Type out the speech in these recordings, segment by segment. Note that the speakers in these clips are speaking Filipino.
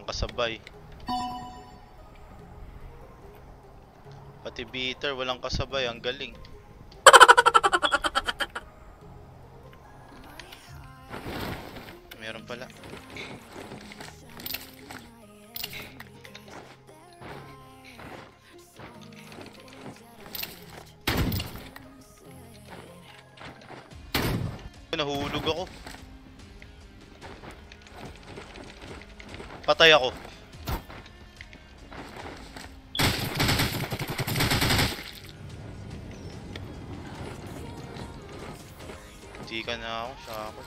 kasabay. Pati beater walang kasabay, ang galing. Meron pala. Nahulog ako. Patay ako. Hindi ka na ako, siya ako.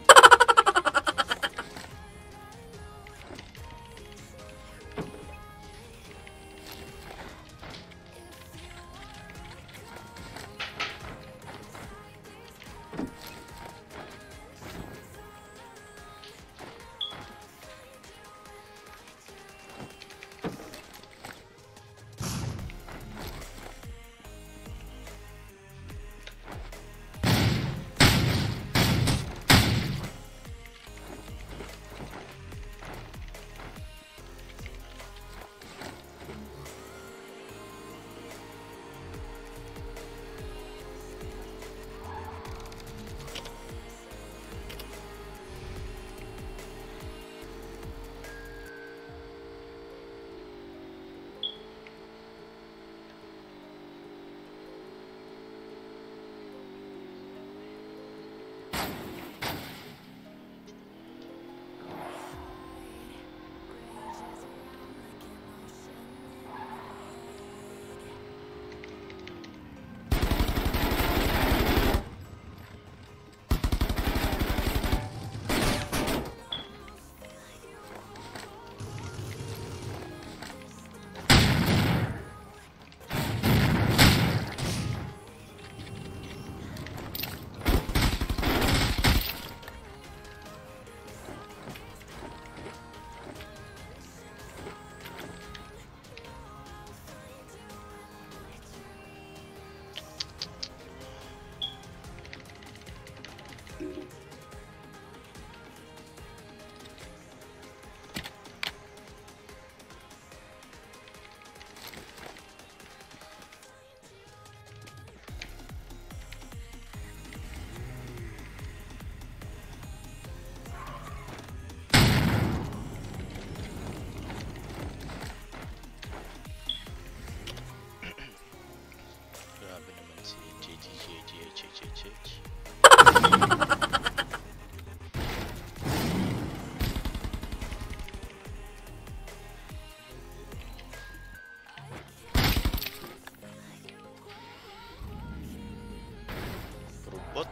Robot.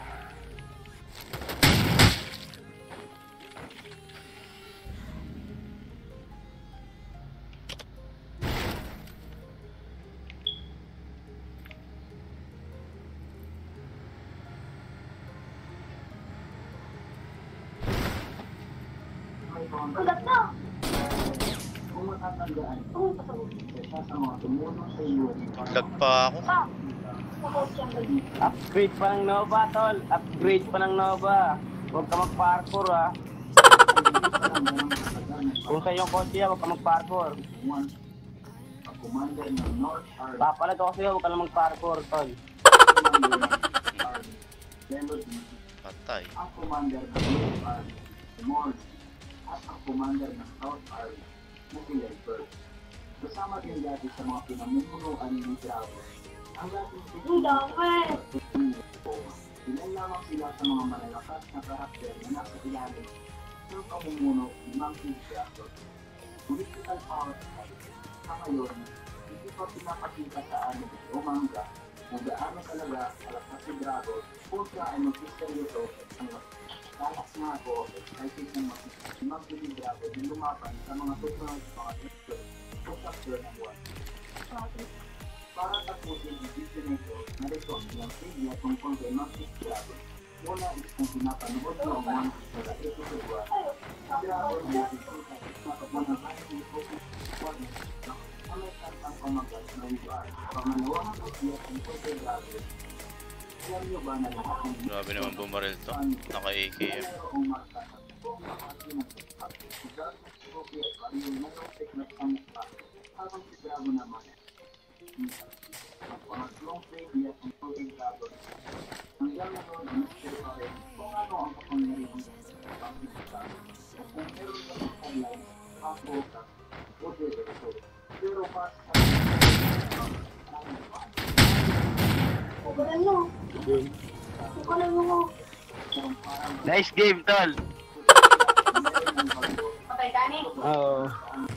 Ulat na! Kung matatandaan, isa sa mga tumulong sa iyo. Lag pa ako. Upgrade pa ng Nova, tol. Upgrade pa ng Nova. Huwag ka mag-parkour, ha. Kung sa iyong kotse, huwag ka mag-parkour. Papalag ako sa'yo, huwag ka lang mag-parkour, tol. Patay. Ang commander ng North Army, Morse, at ang commander ng South Army, na si Leopard. Kasama din dati sa mga pinamumunuan ni Bravo. Ang dating ilan lamang sila sa mga malalakas na karakter na nasa ilalim ng pamumuno ni Monkey Bravo. Political power sa ngayon, hindi pa pinapakita sa anime o manga kung gaano talaga alakas si Bravo o siya ay mag-seryoso ang talas nga ako excited ng Monkey Bravo din lumapan sa mga susunod mga episode o chapter ng 1. Para tapusin ang video nito, narito ang trivia tungkol kay Monkey Bravo. Muna is kung pinapanood mo ang sa episode 1, Bravo na nakikita sa kapanabayan ni Focus Warner na may kantang pamagat na UR. Pangalawang trivia tungkol kay Bravo. Alam nyo ba na lahat ng Grabe naman bumaril to. Naka-AKM. mayroong marka bahagi ng at sugar ng Scorpio at yung nanopik na pangpa habang si Drago naman. Ang pangatlong failure ang Golden Dragon. Hanggang ngayon, mystery pa rin kung ano ang kapangyarihan ng pangkita at kung meron na ng online, pangkoka o diretso. Pero mas Nice game, tol. patay ka ni? Oo.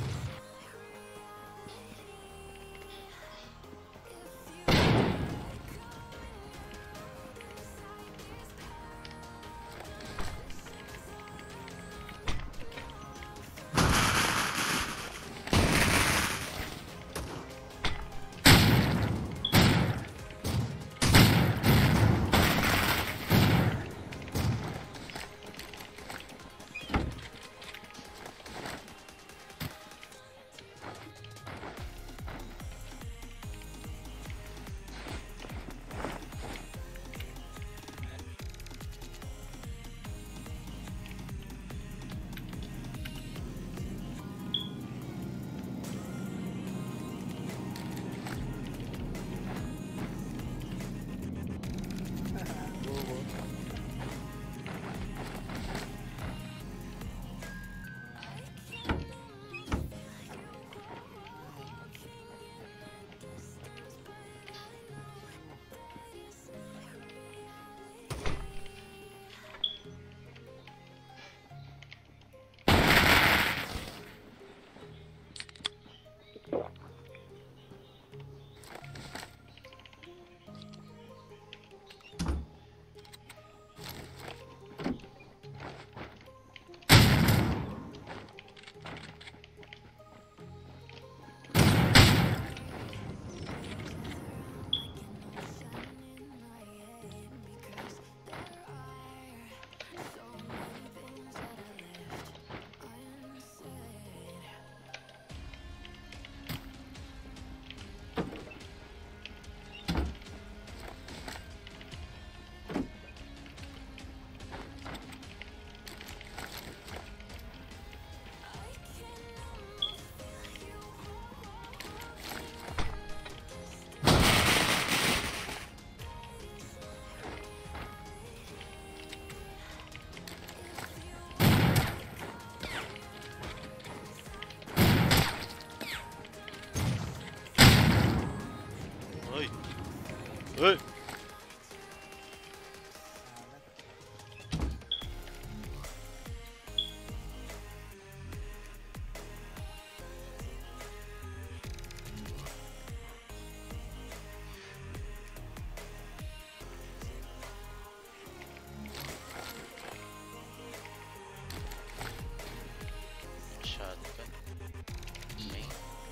Hey! Shotgun. Okay.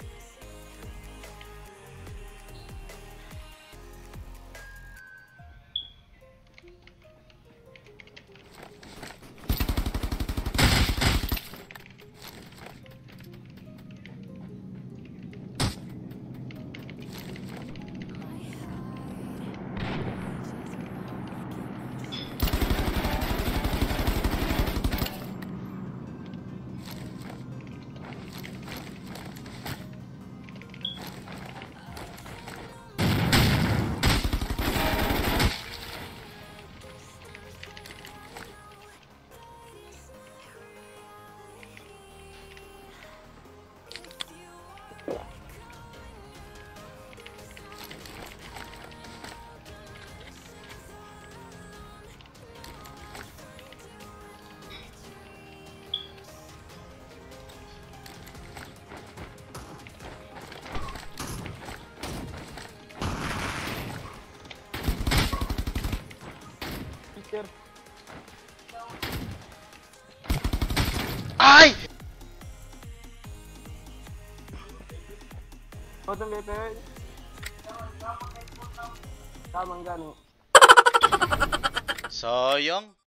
Teacher. Ay! Otong lepe. Tamang gani. Sayang.